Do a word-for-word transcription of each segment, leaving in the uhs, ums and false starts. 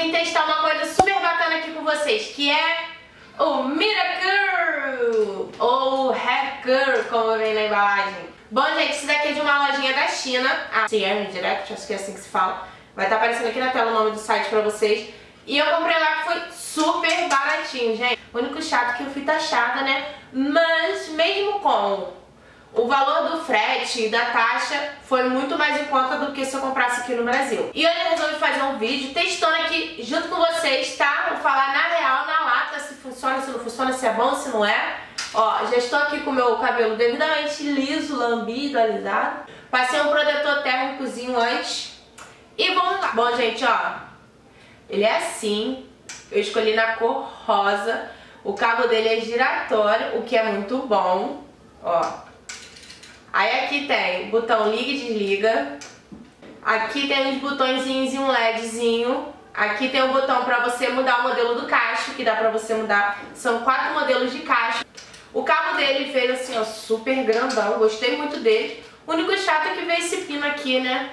vim testar uma coisa super bacana aqui com vocês, que é o Miracle, ou Hacker, como vem na embalagem. Bom, gente, isso daqui é de uma lojinha da China, a C M Direct, acho que é assim que se fala. Vai estar aparecendo aqui na tela o nome do site pra vocês. E eu comprei lá, que foi super baratinho, gente. O único chato é que eu fui taxada, né? Mas mesmo com o valor do frete e da taxa, foi muito mais em conta do que se eu comprasse aqui no Brasil. E hoje eu resolvi fazer um vídeo testando aqui junto com vocês, tá? Vou falar na real, na lata, se funciona, se não funciona, se é bom, se não é. Ó, já estou aqui com o meu cabelo devidamente liso, lambido, alisado. Passei um protetor térmicozinho antes. E vamos lá. Bom, gente, ó, ele é assim. Eu escolhi na cor rosa. O cabo dele é giratório, o que é muito bom. Ó. Aí aqui tem botão liga e desliga. Aqui tem uns botõezinhos e um LEDzinho. Aqui tem um botão pra você mudar o modelo do cacho, que dá pra você mudar. São quatro modelos de cacho. O cabo dele veio assim, ó, super grandão. Gostei muito dele. O único chato é que veio esse pino aqui, né?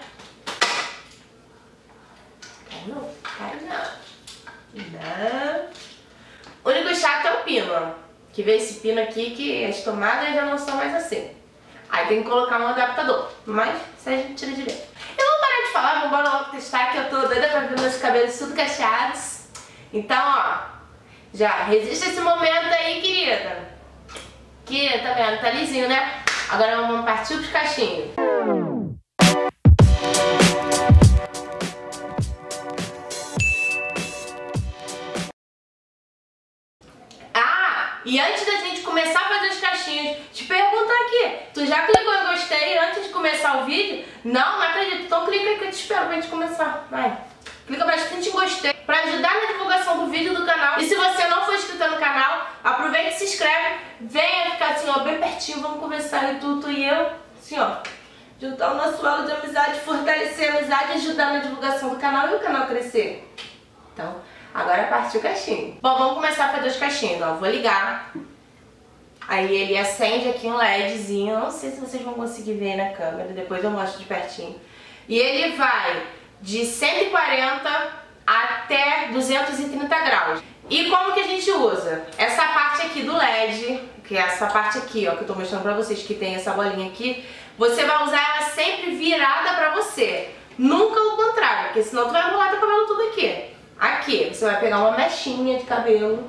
Não, cai não. Não. O único chato é o pino, ó. Que veio esse pino aqui, que as tomadas já não são mais assim. Aí tem que colocar um adaptador, mas isso a gente tira de dentro. Eu vou parar de falar, vamos embora logo testar, que eu tô doida pra ver meus cabelos tudo cacheados. Então, ó, já resiste esse momento aí, querida. Que, tá vendo, tá lisinho, né? Agora vamos partir pros cachinhos. E antes da gente começar a fazer os cachinhos, te pergunto aqui, tu já clicou em gostei antes de começar o vídeo? Não, não acredito, então clica aí que eu te espero pra gente começar, vai. Clica bastante em gostei pra ajudar na divulgação do vídeo do canal. E se você não for inscrito no canal, aproveita e se inscreve, venha ficar assim, ó, bem pertinho, vamos conversar aí, tu, tu e eu, assim, ó. Juntar o nosso elo de amizade, fortalecer a amizade e ajudar na divulgação do canal e o canal crescer. Então, agora partiu o cachinho. Bom, vamos começar a fazer os cachinhos, ó. Vou ligar. Aí ele acende aqui um LEDzinho. Não sei se vocês vão conseguir ver na câmera. Depois eu mostro de pertinho. E ele vai de cento e quarenta até duzentos e trinta graus. E como que a gente usa? Essa parte aqui do L E D, que é essa parte aqui, ó, que eu tô mostrando pra vocês, que tem essa bolinha aqui. Você vai usar ela sempre virada pra você. Nunca o contrário, porque senão tu vai enrolar teu cabelo tudo aqui. Aqui, você vai pegar uma mechinha de cabelo.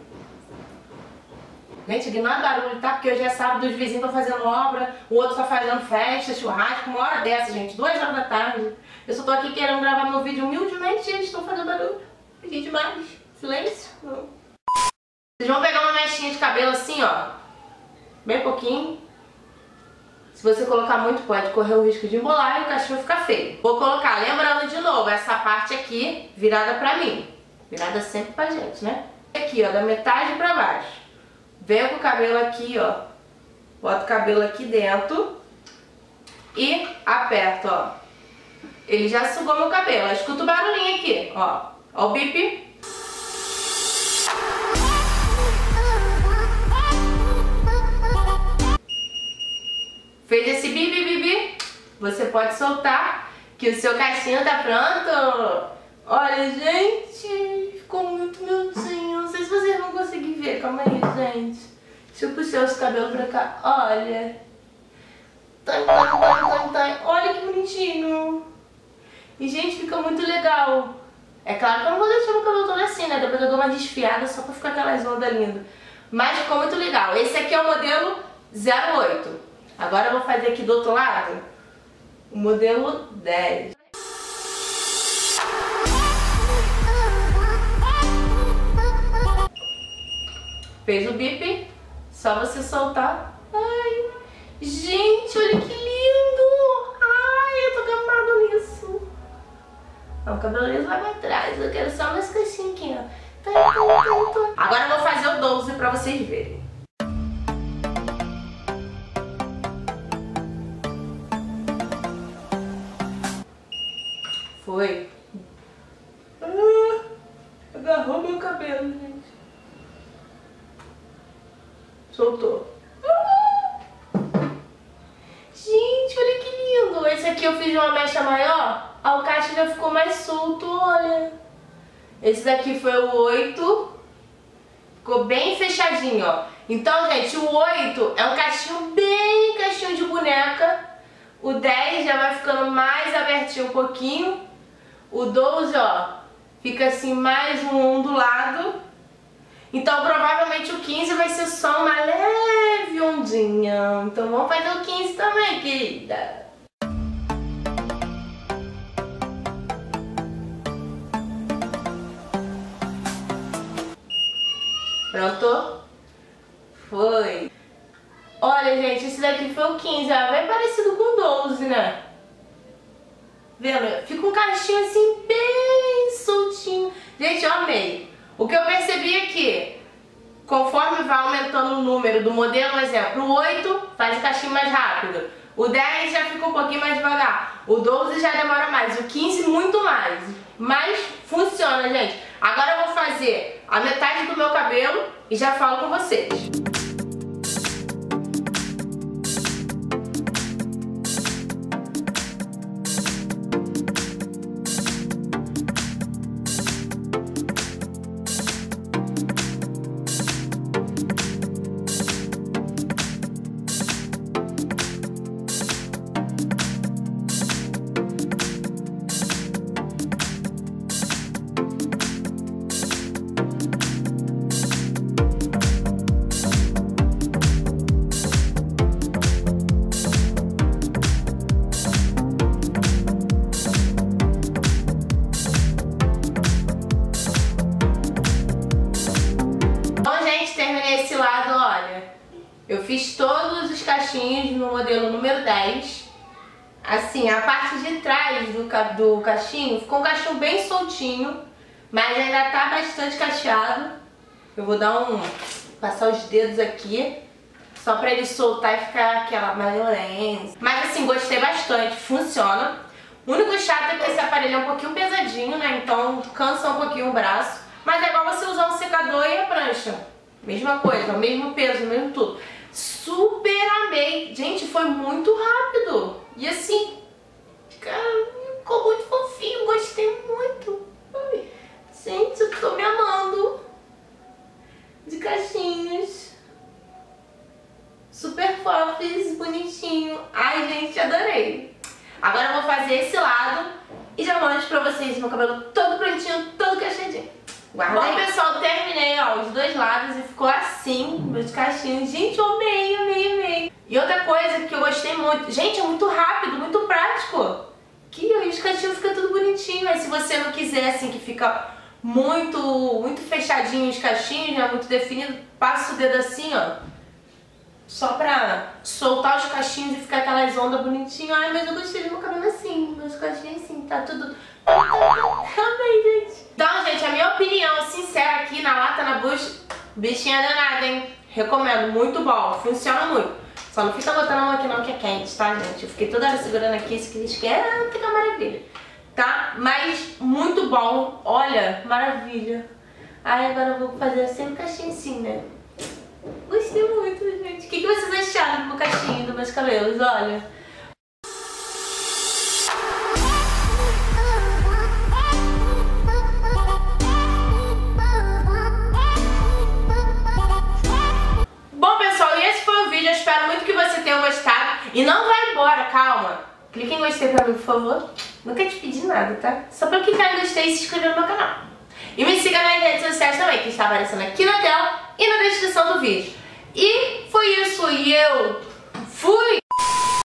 Gente, ignora o barulho, tá? Porque hoje é sábado, os vizinhos estão fazendo obra, o outro tá fazendo festa, churrasco, uma hora dessa, gente, duas horas da tarde. Eu só tô aqui querendo gravar meu vídeo humildemente e eles estão fazendo barulho. Aqui demais. Silêncio. Não. Vocês vão pegar uma mechinha de cabelo assim, ó. Bem pouquinho. Se você colocar muito, pode correr o risco de embolar e o cachorro ficar feio. Vou colocar, lembrando de novo, essa parte aqui virada pra mim. Virada sempre pra gente, né? Aqui, ó, da metade pra baixo. Venho com o cabelo aqui, ó. Boto o cabelo aqui dentro. E aperto, ó. Ele já sugou meu cabelo. Escuta o barulhinho aqui, ó. Ó o bip. Fez esse bi, bi, bi, bi, você pode soltar que o seu cachinho tá pronto. Olha, gente, ficou muito miudinho. Não sei se vocês vão conseguir ver. Calma aí, gente. Deixa eu puxar os cabelos pra cá. Olha. Tan, tan, tan, tan, tan. Olha que bonitinho. E, gente, fica muito legal. É claro que eu não vou deixar o cabelo todo assim, né? Depois eu dou uma desfiada só pra ficar aquelas ondas lindas. Mas ficou muito legal. Esse aqui é o modelo zero oito. Agora eu vou fazer aqui do outro lado o modelo dez. Fez o bip, só você soltar. Ai, gente, olha que lindo! Ai, eu tô gamado nisso. Não, o cabelo liso vai pra trás, eu quero só nesse cachinho aqui, ó. Agora eu vou fazer o doze pra vocês verem. Foi. Ah, agarrou meu cabelo, gente. Soltou. Ah, gente, olha que lindo. Esse aqui eu fiz de uma mecha maior. Ah, o cacho já ficou mais solto, olha. Esse daqui foi o oito. Ficou bem fechadinho, ó. Então, gente, o oito é um cachinho bem cachinho de boneca. O dez já vai ficando mais abertinho um pouquinho. O doze, ó, fica assim mais um ondulado. Então, provavelmente o quinze vai ser só uma leve ondinha. Então, vamos fazer o quinze também, querida. Pronto? Foi. Olha, gente, esse daqui foi o quinze, ó, bem parecido com o doze, né? Vendo? Fica um cachinho assim bem soltinho. Gente, eu amei. O que eu percebi é que, conforme vai aumentando o número do modelo, por exemplo, o oito faz o cachinho mais rápido. O dez já fica um pouquinho mais devagar. O doze já demora mais. O quinze muito mais. Mas funciona, gente. Agora eu vou fazer a metade do meu cabelo e já falo com vocês. Esse lado, olha, eu fiz todos os cachinhos no modelo número dez. Assim, a parte de trás do, do cachinho ficou um cachinho bem soltinho, mas ainda tá bastante cacheado. Eu vou dar um... passar os dedos aqui, só pra ele soltar e ficar aquela maionese. Mas assim, gostei bastante, funciona. O único chato é que esse aparelho é um pouquinho pesadinho, né, então cansa um pouquinho o braço. Mas é igual você usar um secador e a prancha. Mesma coisa, o mesmo peso, o mesmo tudo. Super amei. Gente, foi muito rápido. E assim, cara, ficou muito fofinho. Gostei muito. Ai, gente, eu tô me amando. De cachinhos. Super fofos, bonitinho. Ai, gente, adorei. Agora eu vou fazer esse lado e já mostro pra vocês meu cabelo todo prontinho, todo cacheadinho. Guarda aí. Bom, pessoal, terminei, ó, os dois lados e ficou assim, meus cachinhos. Gente, eu amei, amei, amei. E outra coisa que eu gostei muito, gente, é muito rápido, muito prático. Que os cachinhos ficam tudo bonitinho. Aí se você não quiser, assim, que fica muito, muito fechadinho os cachinhos, né, muito definido, passa o dedo assim, ó. Só pra soltar os cachinhos e ficar aquelas ondas bonitinhas. Ai, mas eu gostei do meu cabelo assim, meus cachinhos assim, tá tudo... Amei, gente. Então, gente, a minha opinião sincera aqui na lata, na bucha, bichinha danada, hein? Recomendo, muito bom, funciona muito. Só não fica botando a mão aqui não, que é quente, tá, gente? Eu fiquei toda hora segurando aqui, isso que eles querem, fica maravilha. Tá? Mas muito bom, olha, maravilha. Aí agora eu vou fazer sempre um cachinho assim, né? Gostei muito, gente. O que, que vocês acharam do meu cachinho, dos meus cabelos? Olha. Bom, pessoal, e esse foi o vídeo. Eu espero muito que você tenha gostado. E não vai embora, calma. Clique em gostei pra mim, por favor. Nunca te pedi nada, tá? Só pra clicar em gostei e se inscrever no meu canal. E me siga nas redes sociais também, que está aparecendo aqui na tela e na descrição do vídeo. E foi isso, e eu fui!